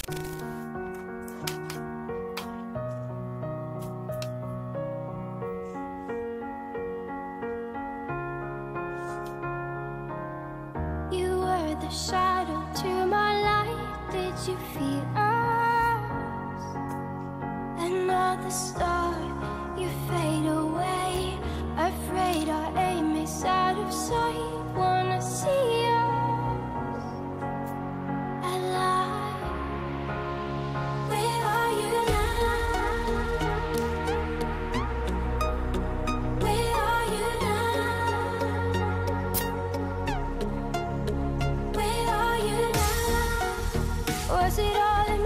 You were the shadow to my light. Did you feel us? Another star, you fade away. Afraid our aim is out of sight. Wanna see us alive. Where are you now? Where are you now? Where are you now? Was it all in